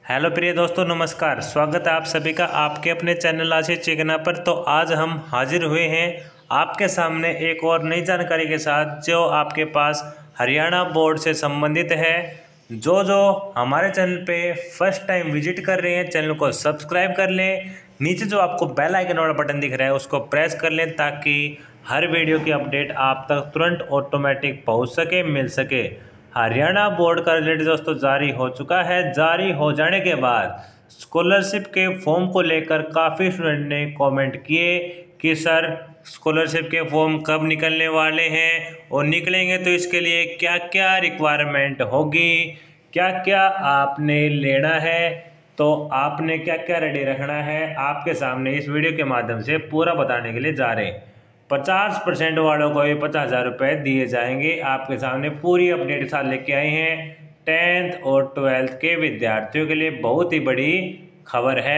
Hello प्रिय दोस्तों, नमस्कार। स्वागत है आप सभी का आपके अपने चैनल आशीष चिकना पर। तो आज हम हाजिर हुए हैं आपके सामने एक और नई जानकारी के साथ, जो आपके पास हरियाणा बोर्ड से संबंधित है। जो हमारे चैनल पे फर्स्ट टाइम विजिट कर रहे हैं, चैनल को सब्सक्राइब कर लें। नीचे जो आपको बेल आइकन वाला बटन दिख रहा है उसको प्रेस कर लें, ताकि हर वीडियो की अपडेट आप तक तुरंत ऑटोमेटिक पहुँच सके, मिल सके। हरियाणा बोर्ड का रिजल्ट दोस्तों जारी हो चुका है। जारी हो जाने के बाद स्कॉलरशिप के फॉर्म को लेकर काफ़ी स्टूडेंट ने कमेंट किए कि सर स्कॉलरशिप के फॉर्म कब निकलने वाले हैं, और निकलेंगे तो इसके लिए क्या क्या रिक्वायरमेंट होगी, क्या क्या आपने लेना है, तो आपने क्या क्या रेडी रखना है, आपके सामने इस वीडियो के माध्यम से पूरा बताने के लिए जा रहे हैं। 50% वालों को ये 50,000 रुपये दिए जाएंगे। आपके सामने पूरी अपडेट के साथ लेके आए हैं। 10th और 12th के विद्यार्थियों के लिए बहुत ही बड़ी खबर है।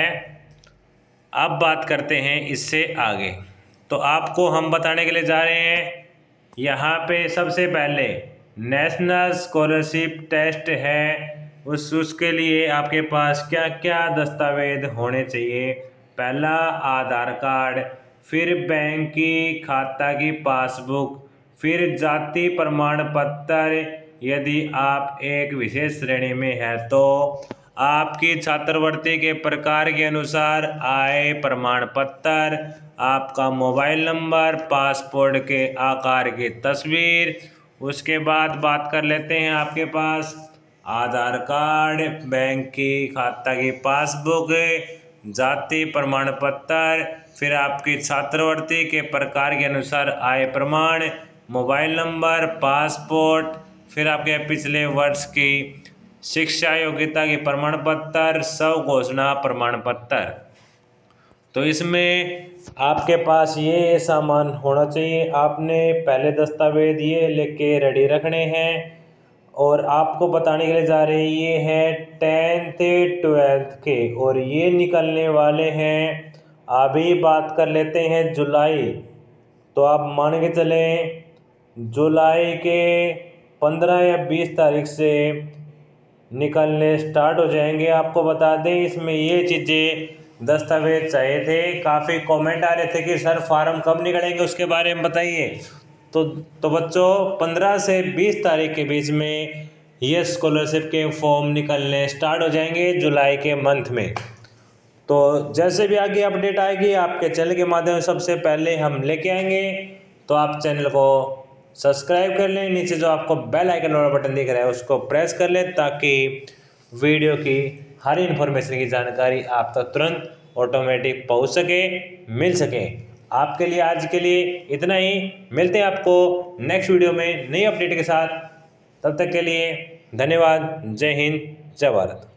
अब बात करते हैं इससे आगे। तो आपको हम बताने के लिए जा रहे हैं, यहाँ पे सबसे पहले नेशनल स्कॉलरशिप टेस्ट है। उसके लिए आपके पास क्या क्या दस्तावेज होने चाहिए। पहला आधार कार्ड, फिर बैंक की खाता की पासबुक, फिर जाति प्रमाण पत्र यदि आप एक विशेष श्रेणी में है तो, आपकी छात्रवृत्ति के प्रकार के अनुसार आय प्रमाण पत्र, आपका मोबाइल नंबर, पासपोर्ट के आकार की तस्वीर। उसके बाद बात कर लेते हैं आपके पास आधार कार्ड, बैंक की खाता की पासबुक, जाति प्रमाण पत्र, फिर आपकी छात्रवृत्ति के प्रकार के अनुसार आय प्रमाण, मोबाइल नंबर, पासपोर्ट, फिर आपके पिछले वर्ष की शिक्षा योग्यता की प्रमाण पत्र, स्व घोषणा प्रमाण पत्र। तो इसमें आपके पास ये सामान होना चाहिए। आपने पहले दस्तावेज ये लेके रेडी रखने हैं। और आपको बताने के लिए जा रहे हैं, ये हैं 10th 12th के, और ये निकलने वाले हैं। अभी बात कर लेते हैं जुलाई। तो आप मान के चलें जुलाई के 15 या 20 तारीख से निकलने स्टार्ट हो जाएंगे। आपको बता दें, इसमें ये चीज़ें दस्तावेज चाहिए थे। काफ़ी कमेंट आ रहे थे कि सर फार्म कब निकलेंगे, उसके बारे में बताइए। तो बच्चों 15 से 20 तारीख के बीच में ये स्कॉलरशिप के फॉर्म निकलने स्टार्ट हो जाएंगे जुलाई के मंथ में। तो जैसे भी आगे अपडेट आएगी आपके चैनल के माध्यम से सबसे पहले हम लेके आएंगे। तो आप चैनल को सब्सक्राइब कर लें। नीचे जो आपको बेल आइकन वाला बटन दिख रहा है उसको प्रेस कर लें, ताकि वीडियो की हर इन्फॉर्मेशन की जानकारी आप तक तुरंत ऑटोमेटिक पहुंच सके, मिल सके। आपके लिए आज के लिए इतना ही। मिलते हैं आपको नेक्स्ट वीडियो में नई अपडेट के साथ। तब तक के लिए धन्यवाद। जय हिंद, जय भारत।